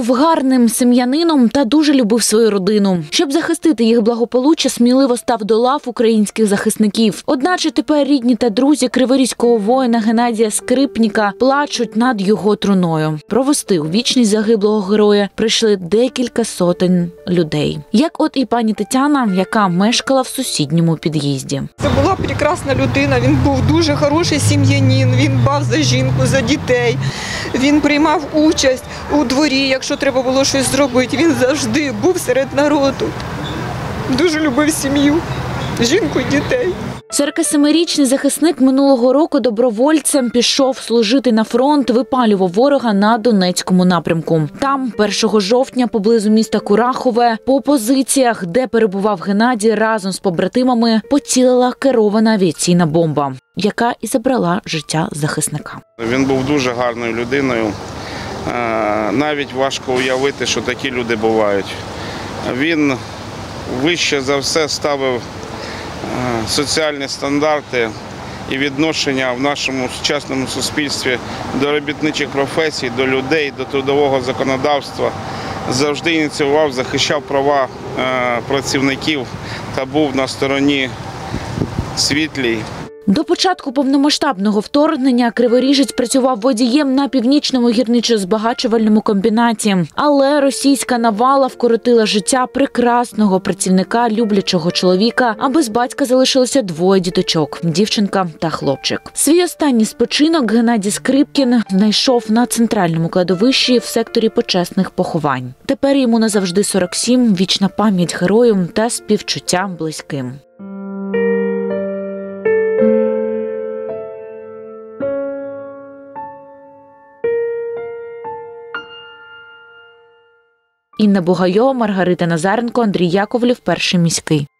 був гарним сім'янином та дуже любив свою родину. Щоб захистити їх благополуччя, сміливо став до лав українських захисників. Одначе тепер рідні та друзі криворізького воїна Геннадія Скрипніка плачуть над його труною. Провести у вічність загиблого героя прийшли декілька сотень людей. Як от і пані Тетяна, яка мешкала в сусідньому під'їзді. Це була прекрасна людина, він був дуже хороший сім'янин, він дбав за жінку, за дітей. Він приймав участь у дворі, якщо треба було щось зробити. Він завжди був серед народу. Дуже любив сім'ю, жінку і дітей. 47-річний захисник минулого року добровольцем пішов служити на фронт, випалював ворога на Донецькому напрямку. Там 1 жовтня поблизу міста Курахове по позиціях, де перебував Геннадій, разом з побратимами поцілила керована авіаційна бомба, яка і забрала життя захисника. Він був дуже гарною людиною. Навіть важко уявити, що такі люди бувають. Він вище за все ставив соціальні стандарти і відношення в нашому сучасному суспільстві до робітничих професій, до людей, до трудового законодавства. Завжди ініціював, захищав права працівників та був на стороні світлій. До початку повномасштабного вторгнення криворіжець працював водієм на Північному гірничо-збагачувальному комбінаті. Але російська навала вкоротила життя прекрасного працівника, люблячого чоловіка, а без батька залишилося 2 діточок – дівчинка та хлопчик. Свій останній спочинок Геннадій Скрипкін знайшов на центральному кладовищі в секторі почесних поховань. Тепер йому назавжди 47, вічна пам'ять герою та співчуття близьким. Інна Бугайова, Маргарита Назаренко, Андрій Яковлів, Перший міський.